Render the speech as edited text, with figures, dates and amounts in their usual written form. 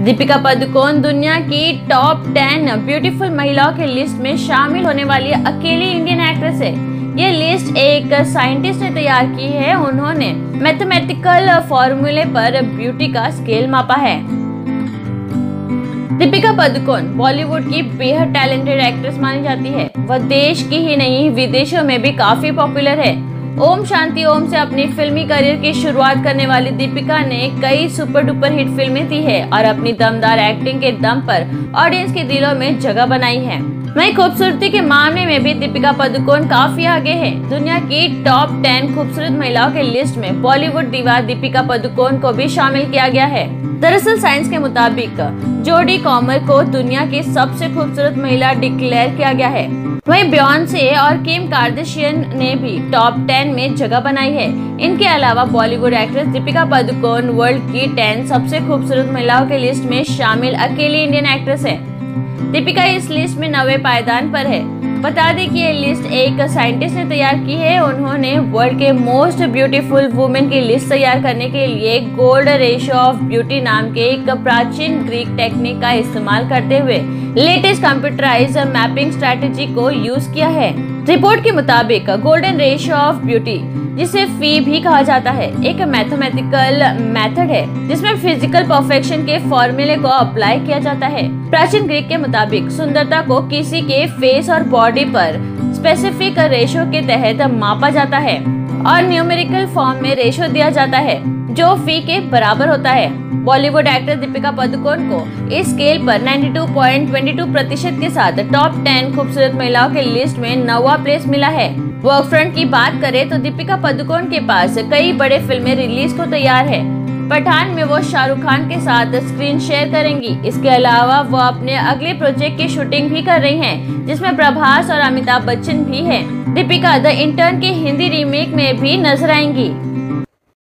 दीपिका पादुकोण दुनिया की top 10 beautiful महिलाओं की लिस्ट में शामिल होने वाली अकेली इंडियन एक्ट्रेस है। ये लिस्ट एक साइंटिस्ट ने तैयार की है। उन्होंने मैथमेटिकल फॉर्मूले पर ब्यूटी का स्केल मापा है। दीपिका पादुकोण बॉलीवुड की बेहद टैलेंटेड एक्ट्रेस मानी जाती है। वह देश की ही नहीं विदेशों में भी काफी पॉपुलर है। ओम शांति ओम से अपनी फिल्मी करियर की शुरुआत करने वाली दीपिका ने कई सुपर डुपर हिट फिल्में दी है और अपनी दमदार एक्टिंग के दम पर ऑडियंस के दिलों में जगह बनाई है। वहीं खूबसूरती के मामले में भी दीपिका पादुकोण काफी आगे है। दुनिया की टॉप 10 खूबसूरत महिलाओं के लिस्ट में बॉलीवुड दीवार दीपिका पादुकोण को भी शामिल किया गया है। दरअसल साइंस के मुताबिक जोडी कॉमर को दुनिया की सबसे खूबसूरत महिला डिक्लेयर किया गया है। वहीं बियॉन्से और किम कार्दाशियन ने भी टॉप 10 में जगह बनाई है। इनके अलावा Bollywood actress Deepika Padukone world की 10 सबसे खूबसूरत महिलाओं के लिस्ट में शामिल अकेली इंडियन एक्ट्रेस है। दीपिका इस लिस्ट में 9वें पायदान पर है। बता दें कि ये लिस्ट एक साइंटिस्ट ने तैयार की है। उन्होंने वर्ल्ड के मोस्ट ब्यूटीफुल वुमेन की लिस्ट तैयार करने के लिए गोल्ड रेशियो ऑफ ब्यूटी नाम के एक प्राचीन ग्रीक टेक्निक का इस्तेमाल करते हुए लेटेस्ट कंप्यूटराइज मैपिंग स्ट्रेटेजी को यूज किया है। रिपोर्ट के मुताबिक गोल्डन रेशियो ऑफ ब्यूटी, जिसे फी भी कहा जाता है, एक मैथमेटिकल मेथड है जिसमें फिजिकल परफेक्शन के फॉर्मूले को अप्लाई किया जाता है। प्राचीन ग्रीक के मुताबिक सुंदरता को किसी के फेस और बॉडी पर स्पेसिफिक रेशियो के तहत मापा जाता है और न्यूमेरिकल फॉर्म में रेशियो दिया जाता है जो फी के बराबर होता है। बॉलीवुड एक्ट्रेस दीपिका पादुकोण को इस स्केल पर 92.22% के साथ टॉप 10 खूबसूरत महिलाओं के लिस्ट में 9वां प्लेस मिला है। वर्क फ्रंट की बात करें तो दीपिका पादुकोण के पास कई बड़े फिल्में रिलीज को तैयार है। पठान में वो शाहरुख खान के साथ स्क्रीन शेयर करेंगी। इसके अलावा वो अपने अगले प्रोजेक्ट की शूटिंग भी कर रही हैं, जिसमें प्रभास और अमिताभ बच्चन भी हैं। दीपिका द इंटर्न के हिंदी रीमेक में भी नजर आएंगी।